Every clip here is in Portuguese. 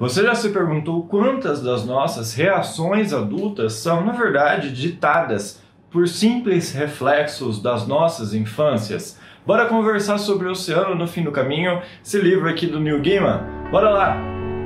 Você já se perguntou quantas das nossas reações adultas são, na verdade, ditadas por simples reflexos das nossas infâncias? Bora conversar sobre o Oceano no Fim do Caminho, esse livro aqui do Neil Gaiman? Bora lá!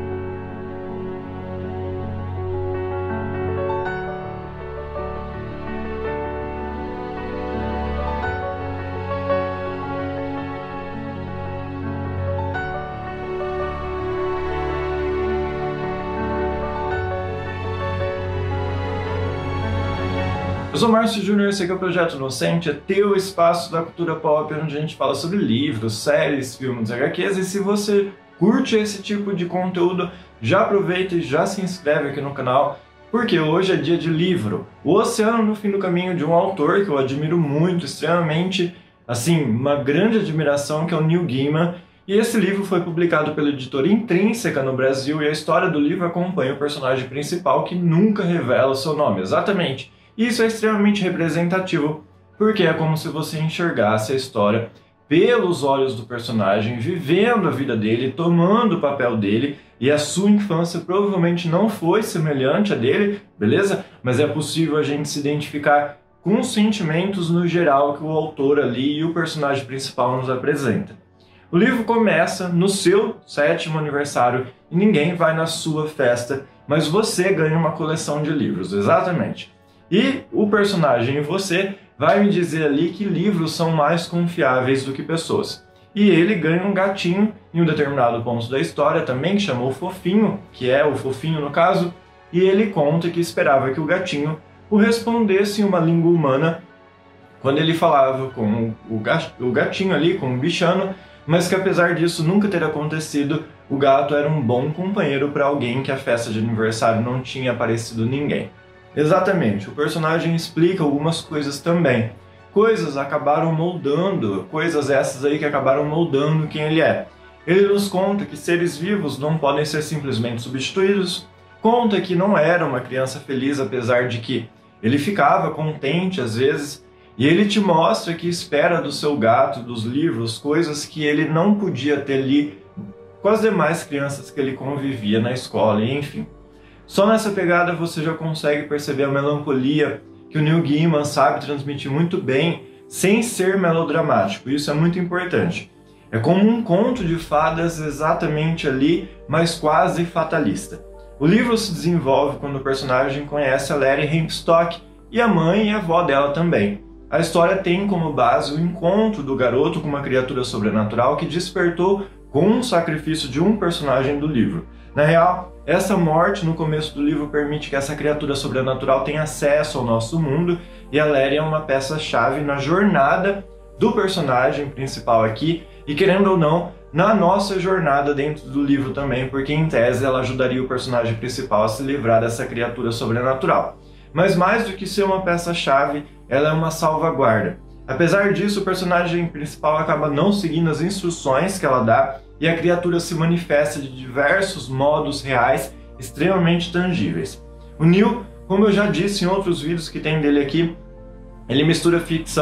Eu sou Márcio Júnior, esse aqui é o Projeto Inocente, é teu espaço da cultura pop, onde a gente fala sobre livros, séries, filmes, HQs, e se você curte esse tipo de conteúdo, já aproveita e já se inscreve aqui no canal, porque hoje é dia de livro. O Oceano no Fim do Caminho, de um autor que eu admiro muito, extremamente, assim, uma grande admiração, que é o Neil Gaiman, e esse livro foi publicado pela editora Intrínseca no Brasil, e a história do livro acompanha o personagem principal que nunca revela o seu nome, exatamente. Isso é extremamente representativo, porque é como se você enxergasse a história pelos olhos do personagem, vivendo a vida dele, tomando o papel dele, e a sua infância provavelmente não foi semelhante à dele, beleza? Mas é possível a gente se identificar com os sentimentos no geral que o autor ali e o personagem principal nos apresenta. O livro começa no seu 7º aniversário e ninguém vai na sua festa, mas você ganha uma coleção de livros, exatamente. E o personagem e você vai me dizer ali que livros são mais confiáveis do que pessoas. E ele ganha um gatinho em um determinado ponto da história também, que chamou Fofinho, que é o Fofinho no caso, e ele conta que esperava que o gatinho o respondesse em uma língua humana quando ele falava com o gatinho ali, com o bichano, mas que apesar disso nunca ter acontecido, o gato era um bom companheiro para alguém que a festa de aniversário não tinha aparecido ninguém. Exatamente, o personagem explica algumas coisas também. Coisas acabaram moldando, coisas essas aí que acabaram moldando quem ele é. Ele nos conta que seres vivos não podem ser simplesmente substituídos, conta que não era uma criança feliz apesar de que ele ficava contente às vezes, e ele te mostra que espera do seu gato, dos livros, coisas que ele não podia ter ali com as demais crianças que ele convivia na escola, e enfim. Só nessa pegada você já consegue perceber a melancolia que o Neil Gaiman sabe transmitir muito bem, sem ser melodramático. Isso é muito importante. É como um conto de fadas exatamente ali, mas quase fatalista. O livro se desenvolve quando o personagem conhece a Letty Hempstock e a mãe e a avó dela também. A história tem como base o encontro do garoto com uma criatura sobrenatural que despertou com o sacrifício de um personagem do livro. Na real, essa morte no começo do livro permite que essa criatura sobrenatural tenha acesso ao nosso mundo, e a Letty é uma peça-chave na jornada do personagem principal aqui, e querendo ou não, na nossa jornada dentro do livro também, porque em tese ela ajudaria o personagem principal a se livrar dessa criatura sobrenatural. Mas mais do que ser uma peça-chave, ela é uma salvaguarda. Apesar disso, o personagem principal acaba não seguindo as instruções que ela dá, e a criatura se manifesta de diversos modos reais, extremamente tangíveis. O Neil, como eu já disse em outros vídeos que tem dele aqui, ele mistura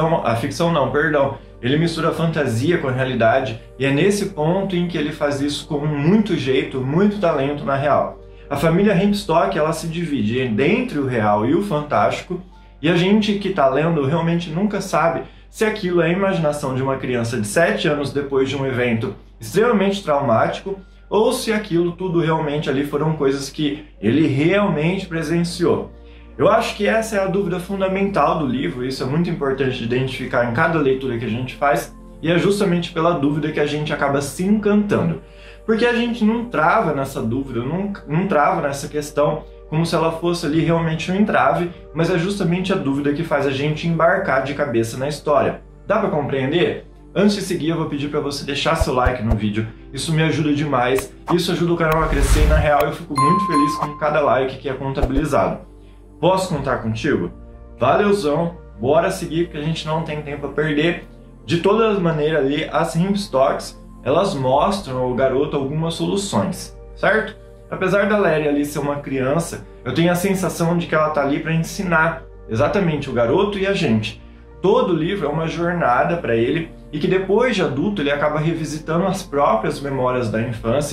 ele mistura a fantasia com a realidade, e é nesse ponto em que ele faz isso com muito jeito, muito talento na real. A família Hempstock, ela se divide entre o real e o fantástico, e a gente que está lendo realmente nunca sabe se aquilo é a imaginação de uma criança de 7 anos depois de um evento extremamente traumático, ou se aquilo tudo realmente ali foram coisas que ele realmente presenciou. Eu acho que essa é a dúvida fundamental do livro, isso é muito importante de identificar em cada leitura que a gente faz, e é justamente pela dúvida que a gente acaba se encantando. Porque a gente não trava nessa dúvida, não trava nessa questão como se ela fosse ali realmente um entrave, mas é justamente a dúvida que faz a gente embarcar de cabeça na história. Dá para compreender? Antes de seguir, eu vou pedir para você deixar seu like no vídeo, isso me ajuda demais, isso ajuda o canal a crescer e na real eu fico muito feliz com cada like que é contabilizado. Posso contar contigo? Valeuzão, bora seguir que a gente não tem tempo a perder. De todas as maneiras ali, as Hempstocks, elas mostram ao garoto algumas soluções, certo? Apesar da Letty ali ser uma criança, eu tenho a sensação de que ela tá ali para ensinar exatamente o garoto e a gente. Todo o livro é uma jornada para ele, e que depois de adulto ele acaba revisitando as próprias memórias da infância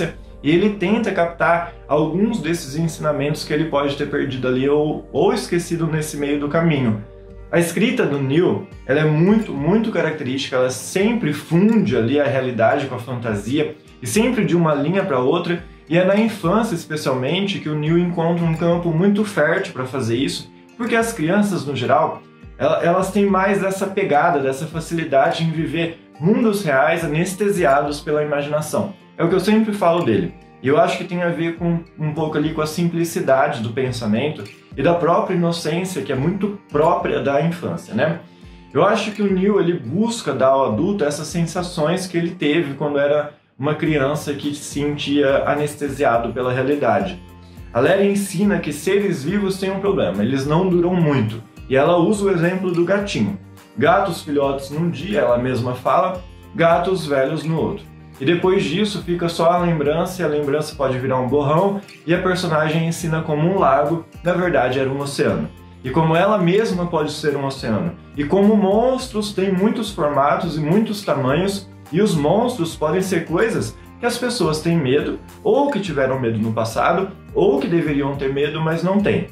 e ele tenta captar alguns desses ensinamentos que ele pode ter perdido ali ou esquecido nesse meio do caminho. A escrita do Neil, ela é muito característica, ela sempre funde ali a realidade com a fantasia, e sempre de uma linha para outra, e é na infância especialmente que o Neil encontra um campo muito fértil para fazer isso, porque as crianças no geral, elas têm mais dessa pegada, dessa facilidade em viver mundos reais anestesiados pela imaginação. É o que eu sempre falo dele. E eu acho que tem a ver com um pouco ali com a simplicidade do pensamento e da própria inocência, que é muito própria da infância, né? Eu acho que o Neil, ele busca dar ao adulto essas sensações que ele teve quando era uma criança que se sentia anestesiado pela realidade. A Lery ensina que seres vivos têm um problema, eles não duram muito. E ela usa o exemplo do gatinho. Gatos filhotes num dia, ela mesma fala, gatos velhos no outro. E depois disso fica só a lembrança, e a lembrança pode virar um borrão, e a personagem ensina como um lago, na verdade era um oceano. E como ela mesma pode ser um oceano. E como monstros têm muitos formatos e muitos tamanhos, e os monstros podem ser coisas que as pessoas têm medo, ou que tiveram medo no passado, ou que deveriam ter medo, mas não têm.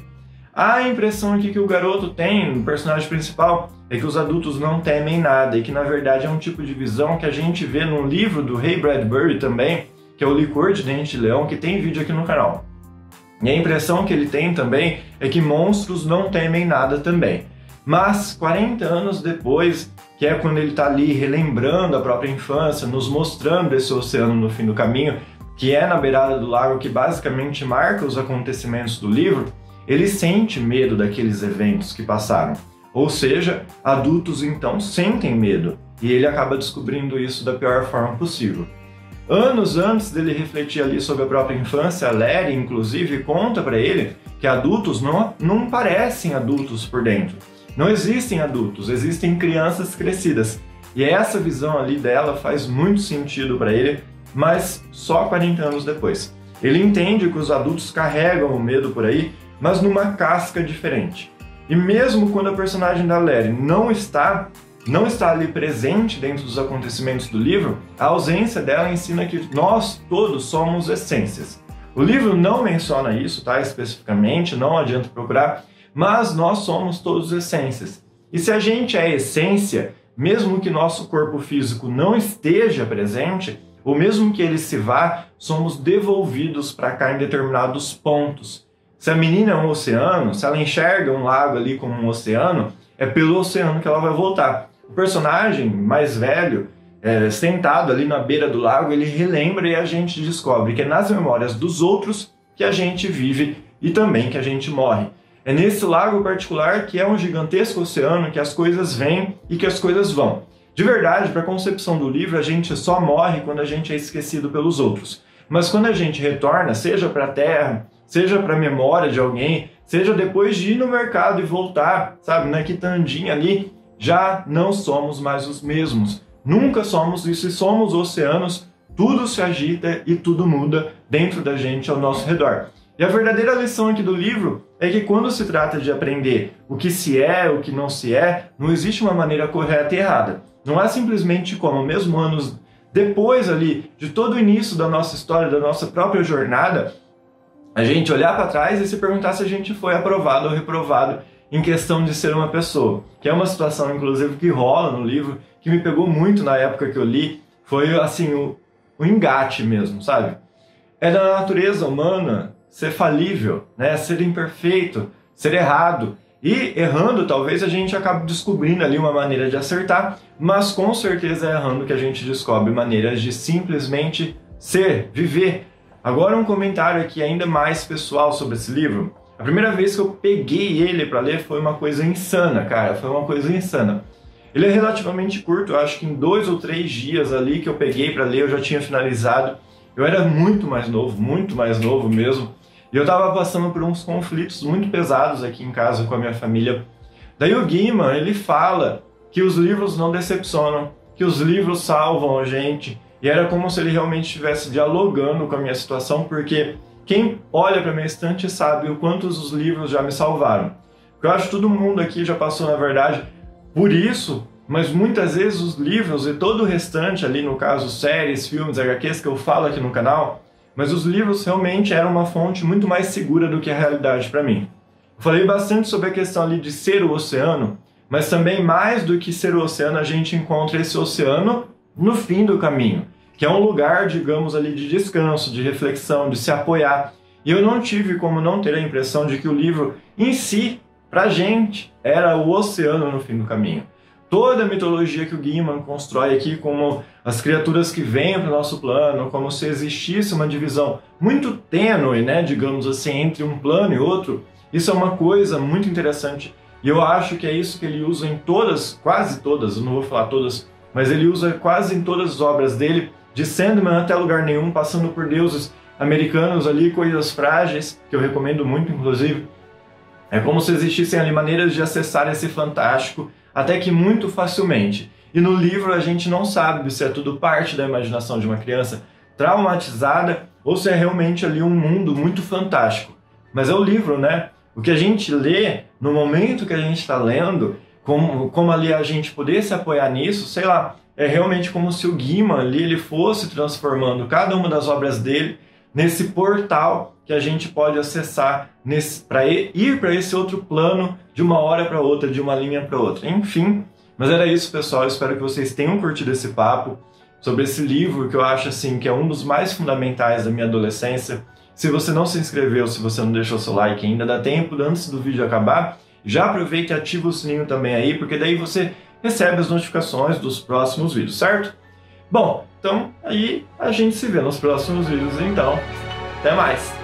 A impressão aqui que o garoto tem, o personagem principal, é que os adultos não temem nada e que na verdade é um tipo de visão que a gente vê num livro do Ray Bradbury também, que é o Licor de Dente de Leão, que tem vídeo aqui no canal. E a impressão que ele tem também é que monstros não temem nada também. Mas 40 anos depois, que é quando ele está ali relembrando a própria infância, nos mostrando esse oceano no fim do caminho, que é na beirada do lago que basicamente marca os acontecimentos do livro, ele sente medo daqueles eventos que passaram. Ou seja, adultos então sentem medo, e ele acaba descobrindo isso da pior forma possível. Anos antes dele refletir ali sobre a própria infância, a Lery, inclusive, conta para ele que adultos não parecem adultos por dentro. Não existem adultos, existem crianças crescidas. E essa visão ali dela faz muito sentido para ele, mas só 40 anos depois. Ele entende que os adultos carregam o medo por aí, mas numa casca diferente. E mesmo quando a personagem da Lery não está ali presente dentro dos acontecimentos do livro, a ausência dela ensina que nós todos somos essências. O livro não menciona isso, tá, especificamente, não adianta procurar, mas nós somos todos essências. E se a gente é essência, mesmo que nosso corpo físico não esteja presente, ou mesmo que ele se vá, somos devolvidos para cá em determinados pontos. Se a menina é um oceano, se ela enxerga um lago ali como um oceano, é pelo oceano que ela vai voltar. O personagem mais velho, sentado ali na beira do lago, ele relembra e a gente descobre que é nas memórias dos outros que a gente vive e também que a gente morre. É nesse lago particular que é um gigantesco oceano que as coisas vêm e que as coisas vão. De verdade, para a concepção do livro, a gente só morre quando a gente é esquecido pelos outros. Mas quando a gente retorna, seja para a Terra, seja para a memória de alguém, seja depois de ir no mercado e voltar, sabe, na quitandinha ali, já não somos mais os mesmos. Nunca somos isso, e somos oceanos, tudo se agita e tudo muda dentro da gente ao nosso redor. E a verdadeira lição aqui do livro é que quando se trata de aprender o que se é, o que não se é, não existe uma maneira correta e errada. Não é simplesmente como, mesmo anos depois ali de todo o início da nossa história, da nossa própria jornada, a gente olhar para trás e se perguntar se a gente foi aprovado ou reprovado em questão de ser uma pessoa. Que é uma situação, inclusive, que rola no livro, que me pegou muito na época que eu li, foi assim, o engate mesmo, sabe? É da natureza humana ser falível, né? Ser imperfeito, ser errado. E errando, talvez a gente acabe descobrindo ali uma maneira de acertar, mas com certeza é errando que a gente descobre maneiras de simplesmente ser, viver. Agora um comentário aqui ainda mais pessoal sobre esse livro. A primeira vez que eu peguei ele para ler foi uma coisa insana, cara, foi uma coisa insana. Ele é relativamente curto, eu acho que em 2 ou 3 dias ali que eu peguei para ler eu já tinha finalizado. Eu era muito mais novo mesmo. E eu estava passando por uns conflitos muito pesados aqui em casa com a minha família. Daí o Gaiman, ele fala que os livros não decepcionam, que os livros salvam a gente. E era como se ele realmente estivesse dialogando com a minha situação, porque quem olha para minha estante sabe o quanto os livros já me salvaram. Eu acho que todo mundo aqui já passou, na verdade, por isso, mas muitas vezes os livros e todo o restante ali, no caso séries, filmes, HQs que eu falo aqui no canal, mas os livros realmente eram uma fonte muito mais segura do que a realidade para mim. Eu falei bastante sobre a questão ali de ser o oceano, mas também mais do que ser o oceano, a gente encontra esse oceano no fim do caminho, que é um lugar, digamos ali, de descanso, de reflexão, de se apoiar. E eu não tive como não ter a impressão de que o livro em si, pra gente, era o oceano no fim do caminho. Toda a mitologia que o Gaiman constrói aqui, como as criaturas que vêm para o nosso plano, como se existisse uma divisão muito tênue, né, digamos assim, entre um plano e outro, isso é uma coisa muito interessante. E eu acho que é isso que ele usa em todas, quase todas, eu não vou falar todas, mas ele usa quase em todas as obras dele, de Sandman até Lugar Nenhum, passando por deuses americanos ali, coisas frágeis, que eu recomendo muito, inclusive. É como se existissem ali maneiras de acessar esse fantástico, até que muito facilmente. E no livro a gente não sabe se é tudo parte da imaginação de uma criança traumatizada ou se é realmente ali um mundo muito fantástico. Mas é o livro, né? O que a gente lê, no momento que a gente está lendo, como ali a gente poder se apoiar nisso, sei lá, é realmente como se o Gaiman ali ele fosse transformando cada uma das obras dele nesse portal que a gente pode acessar para ir para esse outro plano de uma hora para outra, de uma linha para outra. Enfim, mas era isso, pessoal. Eu espero que vocês tenham curtido esse papo sobre esse livro que eu acho assim que é um dos mais fundamentais da minha adolescência. Se você não se inscreveu, se você não deixou seu like ainda, dá tempo antes do vídeo acabar. Já aproveita e ativa o sininho também aí, porque daí você recebe as notificações dos próximos vídeos, certo? Bom, então aí a gente se vê nos próximos vídeos, então até mais!